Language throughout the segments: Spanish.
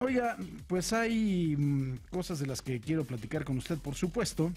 Oiga, pues hay cosas de las que quiero platicar con usted, por supuesto.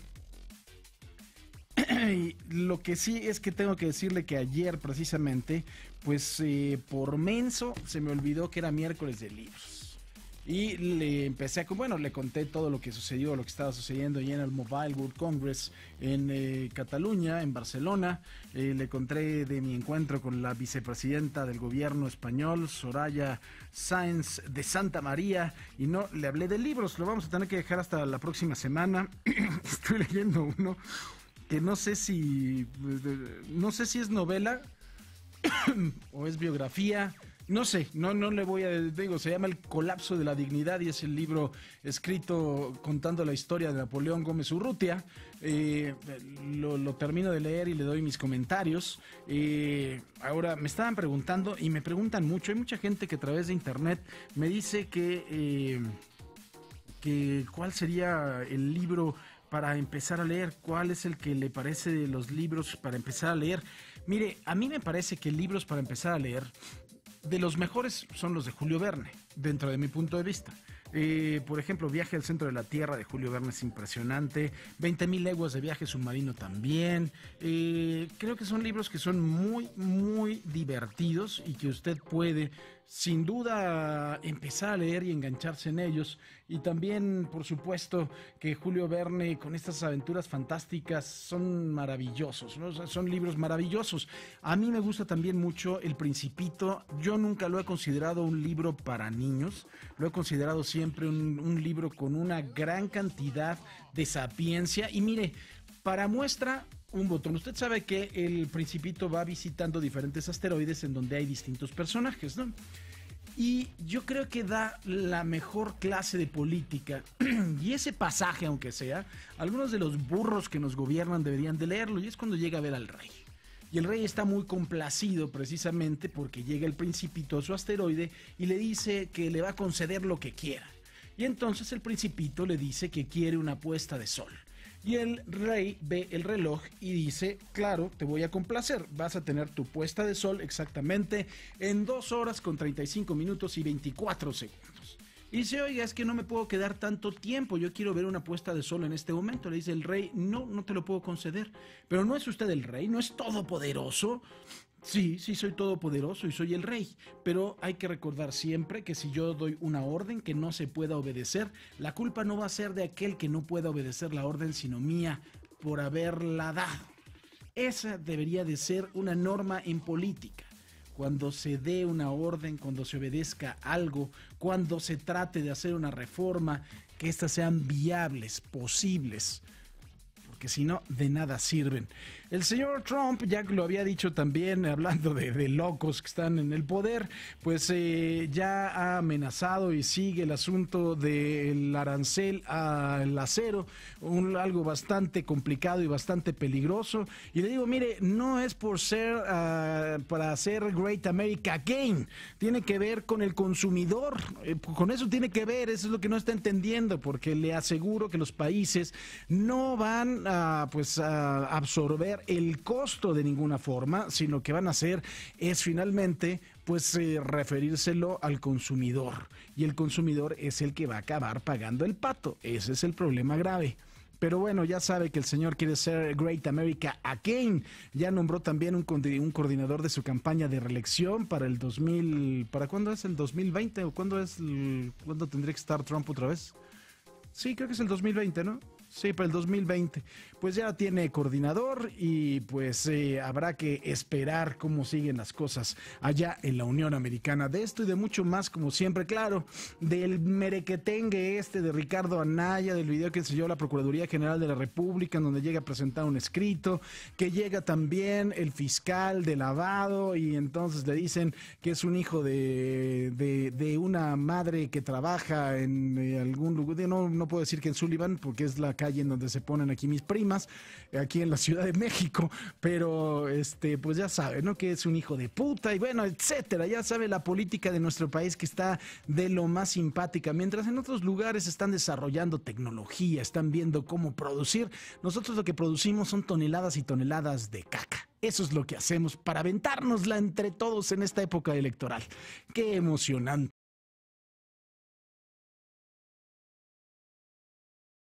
Y lo que sí es que tengo que decirle que ayer precisamente, pues por menso se me olvidó que era miércoles de libros. Y le empecé le conté todo lo que sucedió, lo que estaba sucediendo allí en el Mobile World Congress en Cataluña, en Barcelona. Le conté de mi encuentro con la vicepresidenta del gobierno español, Soraya Sáenz de Santa María, y no le hablé de libros. Lo vamos a tener que dejar hasta la próxima semana. Estoy leyendo uno que no sé si es novela o es biografía. No sé, no le voy a... Digo, se llama El colapso de la dignidad y es el libro escrito contando la historia de Napoleón Gómez Urrutia. Lo termino de leer y le doy mis comentarios. Ahora, me estaban preguntando y me preguntan mucho. Hay mucha gente que a través de internet me dice que cuál sería el libro para empezar a leer, cuál es el que le parece de los libros para empezar a leer. Mire, a mí me parece que libros para empezar a leer, de los mejores son los de Julio Verne, dentro de mi punto de vista. Por ejemplo, Viaje al centro de la Tierra de Julio Verne es impresionante. 20.000 leguas de viaje submarino también. Creo que son libros que son muy, muy divertidos y que usted puede, sin duda, empezar a leer y engancharse en ellos. Y también, por supuesto, que Julio Verne, con estas aventuras fantásticas, son maravillosos, ¿no? O sea, son libros maravillosos. A mí me gusta también mucho El Principito. Yo nunca lo he considerado un libro para niños. Lo he considerado siempre un libro con una gran cantidad de sapiencia. Y mire, para muestra, un botón. Usted sabe que El Principito va visitando diferentes asteroides en donde hay distintos personajes, ¿no? Y yo creo que da la mejor clase de política. Y ese pasaje, aunque sea, algunos de los burros que nos gobiernan deberían de leerlo. Y es cuando llega a ver al rey. Y el rey está muy complacido precisamente porque llega el Principito a su asteroide y le dice que le va a conceder lo que quiera. Y entonces el Principito le dice que quiere una puesta de sol. Y el rey ve el reloj y dice, claro, te voy a complacer, vas a tener tu puesta de sol exactamente en 2 horas con 35 minutos y 24 segundos. Y dice, oiga, es que no me puedo quedar tanto tiempo, yo quiero ver una puesta de sol en este momento. Le dice el rey, no te lo puedo conceder. Pero ¿no es usted el rey? ¿No es todopoderoso? Sí, soy todopoderoso y soy el rey, pero hay que recordar siempre que si yo doy una orden que no se pueda obedecer, la culpa no va a ser de aquel que no pueda obedecer la orden, sino mía por haberla dado. Esa debería de ser una norma en política. Cuando se dé una orden, cuando se obedezca algo, cuando se trate de hacer una reforma, que éstas sean viables, posibles, porque si no, de nada sirven. El señor Trump, ya lo había dicho también, hablando de locos que están en el poder, pues ya ha amenazado y sigue el asunto del arancel al acero, algo bastante complicado y bastante peligroso. Y le digo, mire, no es por ser, para hacer Great America Again, tiene que ver con el consumidor, con eso tiene que ver, eso es lo que no está entendiendo, porque le aseguro que los países no van a absorber el costo de ninguna forma, sino que van a hacer es finalmente referírselo al consumidor, y el consumidor es el que va a acabar pagando el pato. Ese es el problema grave. Pero bueno, ya sabe que el señor quiere ser Great America Again. Ya nombró también un coordinador de su campaña de reelección para el 2000. ¿Para cuándo es el 2020? ¿O cuándo tendría que estar Trump otra vez? Sí, creo que es el 2020, ¿no? Sí, para el 2020. Pues ya tiene coordinador y habrá que esperar cómo siguen las cosas allá en la Unión Americana. De esto y de mucho más, como siempre, claro, del merequetengue de Ricardo Anaya, del video que enseñó la Procuraduría General de la República, en donde llega a presentar un escrito, que llega también el fiscal de lavado y entonces le dicen que es un hijo de una madre que trabaja en algún lugar, no puedo decir que en Sullivan, porque es la calle en donde se ponen aquí mis primas, aquí en la Ciudad de México, pero pues ya sabe, ¿no? Que es un hijo de puta y bueno, etcétera. Ya sabe la política de nuestro país, que está de lo más simpática. Mientras en otros lugares están desarrollando tecnología, están viendo cómo producir, nosotros lo que producimos son toneladas y toneladas de caca. Eso es lo que hacemos para aventárnosla entre todos en esta época electoral. ¡Qué emocionante!